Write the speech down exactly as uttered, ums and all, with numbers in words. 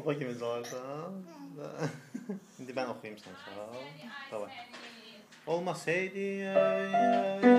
Baba kimi sorarsan. İndi mən oxuyum sən sağ. Tamam. Olmasaydı